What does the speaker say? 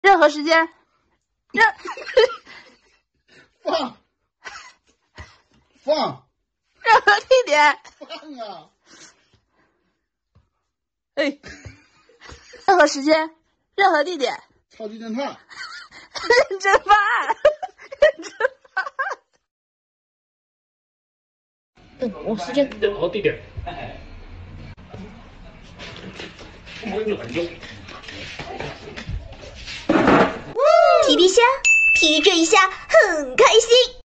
任何时间， 放， 任何地点， 放啊！ 哎，任何时间，任何地点， 超级侦探， 认真办案，认真办案。 任何时间，任何地点。很久很久。 皮皮虾皮这一下很开心。